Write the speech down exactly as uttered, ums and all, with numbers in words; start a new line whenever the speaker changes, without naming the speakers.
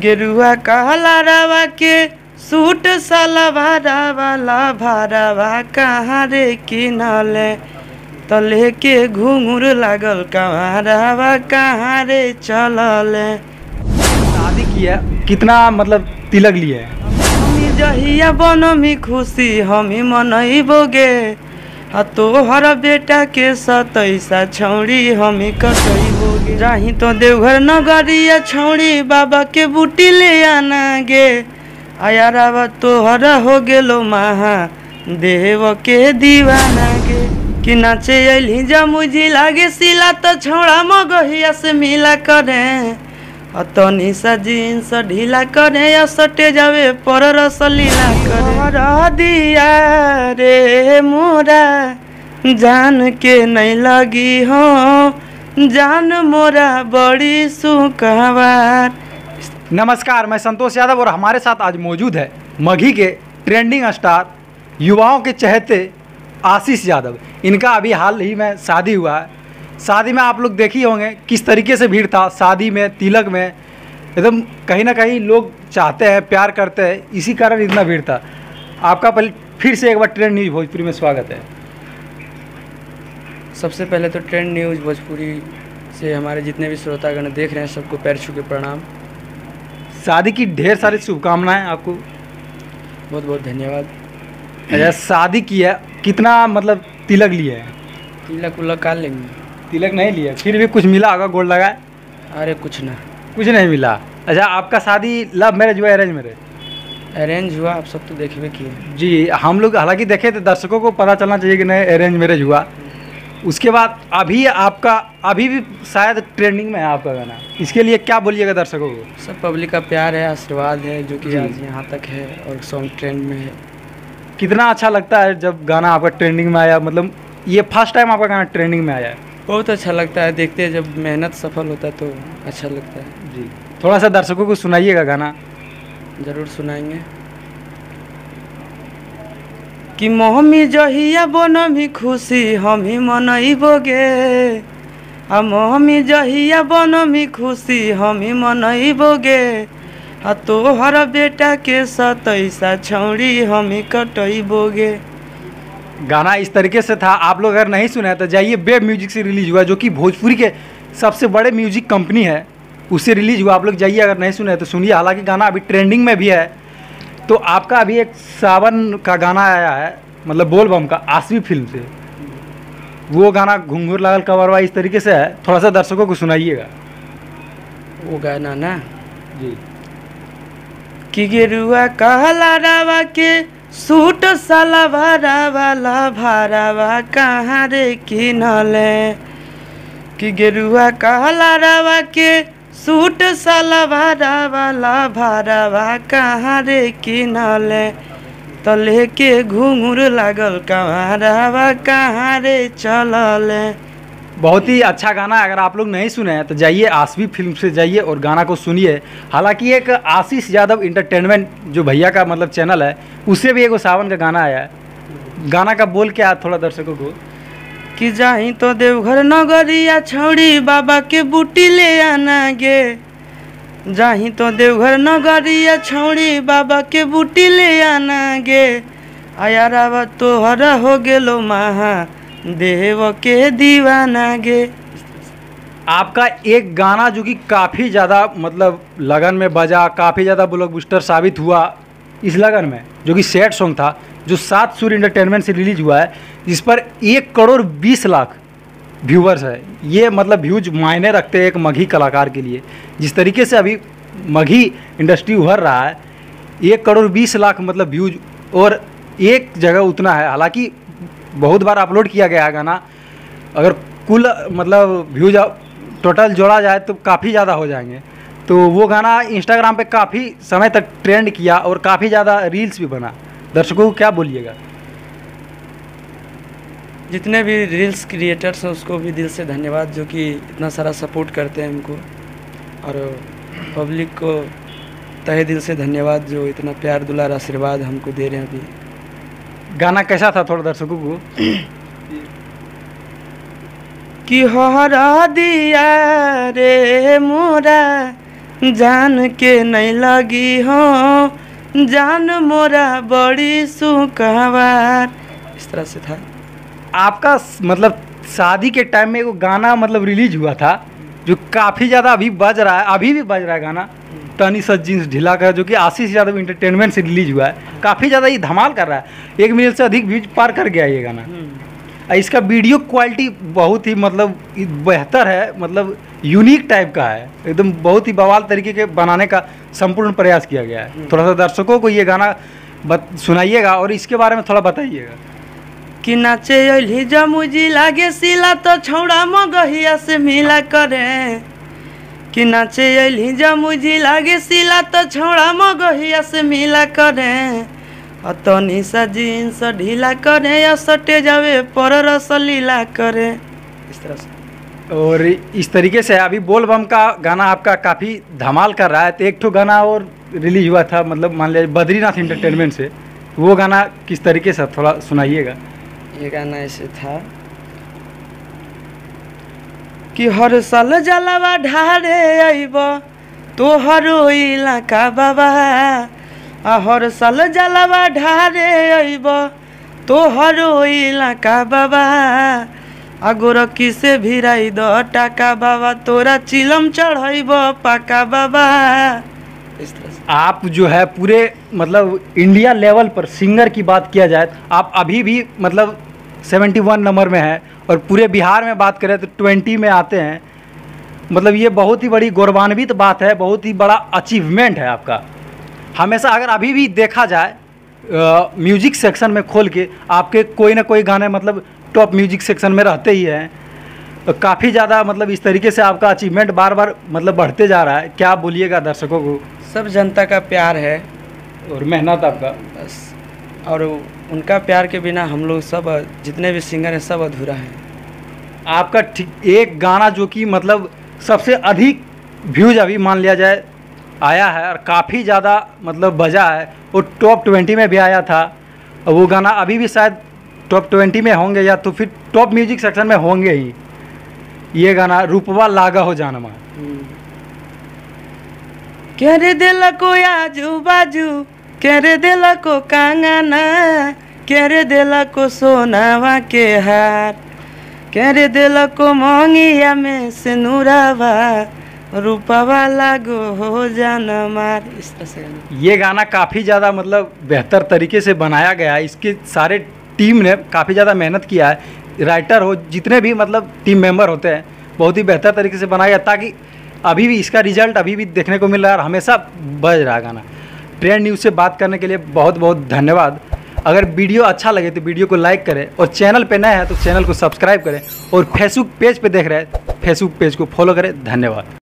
गेरुआ कहला रवा के सूट सलवारा वाला भारावा कहाँ रे किनले तो लेके घुंघुर लागल कमारावा कहाँ रे चलले।
शादी किया कितना मतलब तिलक लिए है?
हमी जहिया बनमी खुशी हमी मनइबोगे आ तोहर बेटा के सतैसा छौड़ी हमी कटइबोगे। जाही तो देवघर नगरिया छौड़ी बाबा के बूटी ले आना गे आयारावा तोहर हो गेलो महा देव के दीवाना गे। कि नाचे अली जा मुझी लागे सिला तो छौड़ा मगहिया से मिला करे तनी सा जींस ढीला करे या सटे जावे पर रस लीला करे। दिया रे मोरा जान के नहीं लगी हो जान मोरा बड़ी सुखवार।
नमस्कार, मैं संतोष यादव और हमारे साथ आज मौजूद है मघी के ट्रेंडिंग स्टार युवाओं के चहेते आशीष यादव। इनका अभी हाल ही में शादी हुआ है। शादी में आप लोग देखी होंगे किस तरीके से भीड़ था। शादी में तिलक में एकदम कहीं ना कहीं लोग चाहते हैं, प्यार करते हैं, इसी कारण इतना भीड़ था। आपका पहले फिर से एक बार ट्रेंड न्यूज़ भोजपुरी में स्वागत है।
सबसे पहले तो ट्रेंड न्यूज़ भोजपुरी से हमारे जितने भी श्रोतागण देख रहे हैं सबको पैर छू के प्रणाम।
शादी की ढेर सारी शुभकामनाएं आपको।
बहुत बहुत धन्यवाद।
अच्छा, शादी की है कितना मतलब तिलक लिए है?
तिलक उलक का लेंगे?
तिलक नहीं लिया, फिर भी कुछ मिला होगा गोल्ड लगाए?
अरे कुछ ना,
कुछ नहीं मिला। अच्छा, आपका शादी लव मैरिज हुआ अरेंज मैरिज?
अरेंज हुआ, आप सब तो देखबे किए।
जी, हम लोग हालांकि देखे थे, दर्शकों को पता चलना चाहिए कि नहीं अरेंज मैरिज हुआ। उसके बाद अभी आपका अभी भी शायद ट्रेंडिंग में है आपका गाना, इसके लिए क्या बोलिएगा दर्शकों को?
सब पब्लिक का प्यार है, आशीर्वाद है जो कि आज यहाँ तक है और सॉन्ग ट्रेंड में है।
कितना अच्छा लगता है जब गाना आपका ट्रेंडिंग में आया, मतलब ये फर्स्ट टाइम आपका गाना ट्रेंडिंग में आया है?
बहुत अच्छा लगता है, देखते हैं जब मेहनत सफल होता है तो अच्छा लगता है।
जी, थोड़ा सा दर्शकों को सुनाइएगा गाना।
ज़रूर सुनाएंगे। कि मोहमी जहिया बनमी खुशी हमी मनइबोगे आ मोहमी जहिया बनमी खुशी हमी मनइबोगे आ तोहर बेटा के सतैसा छौड़ी हमी कटइबोगे।
गाना इस तरीके से था। आप लोग अगर नहीं सुना है तो जाइए, वेब म्यूजिक से रिलीज हुआ जो कि भोजपुरी के सबसे बड़े म्यूजिक कंपनी है, उससे रिलीज हुआ। आप लोग जाइए, अगर नहीं सुना है तो सुनिए। हालांकि गाना अभी ट्रेंडिंग में भी है। तो आपका अभी एक सावन का गाना आया है, मतलब बोल बम का, आसवी फिल्म से, वो गाना घुंघुर लागल कवरवा इस तरीके से है। थोड़ा सा दर्शकों को सुनाइएगा
वो गाना ना।
जी।
कि गेरुआ कहला रवा के सूट सलवारा वाला भारावा कहाँ रे किनले। कि गेरुआ कहला रवा के सूट सलवारा वाला भारावा कहाँ रे किनले तो लेके घुंघुर लागल कमारावा कहाँ रे चलले।
बहुत ही अच्छा गाना है। अगर आप लोग नहीं सुने हैं तो जाइए, आसवी फिल्म से जाइए और गाना को सुनिए। हालांकि एक आशीष यादव इंटरटेनमेंट जो भैया का मतलब चैनल है, उससे भी एक सावन का गाना आया है। गाना का बोल क्या है थोड़ा दर्शकों को?
कि जाही तो देवघर नगरिया छौड़ी बाबा के बूटी ले आना गे जाही तो देवघर नगरिया छौड़ी बाबा के बूटी ले आना गे आयारावा तोहर हो गेलो महा देव के दीवाना गे।
आपका एक गाना जो कि काफ़ी ज़्यादा मतलब लगन में बजा, काफ़ी ज़्यादा ब्लॉकबस्टर साबित हुआ इस लगन में, जो कि सैड सॉन्ग था, जो सात सूर्य इंटरटेनमेंट से रिलीज हुआ है, जिस पर एक करोड़ बीस लाख व्यूवर्स है। ये मतलब व्यूज मायने रखते हैं एक मघी कलाकार के लिए। जिस तरीके से अभी मघी इंडस्ट्री उभर रहा है, एक करोड़ बीस लाख मतलब व्यूज, और एक जगह उतना है। हालांकि बहुत बार अपलोड किया गया है गाना, अगर कुल मतलब व्यूज टोटल जोड़ा जाए तो काफ़ी ज़्यादा हो जाएंगे। तो वो गाना इंस्टाग्राम पे काफ़ी समय तक ट्रेंड किया और काफ़ी ज़्यादा रील्स भी बना। दर्शकों को क्या बोलिएगा?
जितने भी रील्स क्रिएटर्स हैं उसको भी दिल से धन्यवाद जो कि इतना सारा सपोर्ट करते हैं हमको, और पब्लिक को तहे दिल से धन्यवाद जो इतना प्यार दुलार आशीर्वाद हमको दे रहे हैं। अभी
गाना कैसा था थोड़ा दर्शकों को?
कि हरा दिया रे मोरा जान के नहीं लगी हो जान मोरा बड़ी सुखवार, इस तरह से था।
आपका मतलब शादी के टाइम में वो गाना मतलब रिलीज हुआ था जो काफ़ी ज़्यादा अभी बज रहा है, अभी भी बज रहा है गाना, टनी सा जीन्स ढीला कर, जो कि आशीष यादव इंटरटेनमेंट से रिलीज हुआ है, काफ़ी ज़्यादा ये धमाल कर रहा है, एक मिलियन से अधिक व्यूज पार कर गया ये गाना। और इसका वीडियो क्वालिटी बहुत ही मतलब बेहतर है, मतलब यूनिक टाइप का है, एकदम बहुत ही बवाल तरीके के बनाने का संपूर्ण प्रयास किया गया है। थोड़ा सा दर्शकों को ये गाना बत सुनाइएगा और इसके बारे में थोड़ा बताइएगा।
कि नाचे अली जमुजी लागे सिला तो छौड़ा मगहिया से मिला करे, कि नाचे अली जमुजी लागे सिला तो छौड़ा मगहिया से मिला करे, अतनी सा जीन्स ढीला करे या सटे जावे पर रस लीला करे, इस तरह से।
और इस तरीके से अभी बोल बम का गाना आपका काफ़ी धमाल कर रहा है। तो एक ठो गाना और रिलीज हुआ था, मतलब मान लीजिए बद्रीनाथ इंटरटेनमेंट से, वो गाना किस तरीके से थोड़ा सुनाइएगा।
ये गाना ऐसे था कि हर साल जलावा ढारे अइब तोहरो इलाका बाबा, आ हर साल जलावा ढारे अइब तोहरो इलाका बाबा, आ गोरखी से भिराई द टाका बाबा, तोरा चिलम चढ़ाइब पाका बाबा, इस तरह से।
आप जो है पूरे मतलब इंडिया लेवल पर सिंगर की बात किया जाए तो आप अभी भी मतलब इकहत्तर नंबर में है, और पूरे बिहार में बात करें तो बीस में आते हैं। मतलब ये बहुत ही बड़ी गौरवान्वित बात है, बहुत ही बड़ा अचीवमेंट है आपका। हमेशा अगर अभी भी देखा जाए म्यूजिक सेक्शन में खोल के, आपके कोई ना कोई गाने मतलब टॉप म्यूजिक सेक्शन में रहते ही हैं। तो काफ़ी ज़्यादा मतलब इस तरीके से आपका अचीवमेंट बार बार मतलब बढ़ते जा रहा है। क्या आप बोलिएगा दर्शकों को?
सब जनता का प्यार है
और मेहनत आपका
बस, और उनका प्यार के बिना हम लोग सब जितने भी सिंगर हैं सब अधूरा है।
आपका ठीक एक गाना जो कि मतलब सबसे अधिक व्यूज अभी मान लिया जाए आया है और काफ़ी ज़्यादा मतलब बजा है, वो टॉप ट्वेंटी में भी आया था, और वो गाना अभी भी शायद टॉप ट्वेंटी में होंगे या तो फिर टॉप म्यूजिक सेक्शन में होंगे ही। ये गाना रूपवा लागा हो जानमा।
केरे दिल को आजू बाजू, केरे दिल को कांगना, केरे दिल को सोनावा के हार, केरे दिल को मोंगिया में सिनुरावा, रूपवा लागो हो जाना मार, इस तरह से।
ये गाना काफ़ी ज़्यादा मतलब बेहतर तरीके से बनाया गया है, इसके सारे टीम ने काफ़ी ज़्यादा मेहनत किया है, राइटर हो जितने भी मतलब टीम मेंबर होते हैं, बहुत ही बेहतर तरीके से बनाया, ताकि अभी भी इसका रिजल्ट अभी भी देखने को मिल रहा है और हमेशा बज रहा गाना। ट्रेंड न्यूज़ से बात करने के लिए बहुत बहुत धन्यवाद। अगर वीडियो अच्छा लगे तो वीडियो को लाइक करें, और चैनल पे नए हैं तो चैनल को सब्सक्राइब करें, और फेसबुक पेज पे देख रहे हैं फेसबुक पेज को फॉलो करें। धन्यवाद।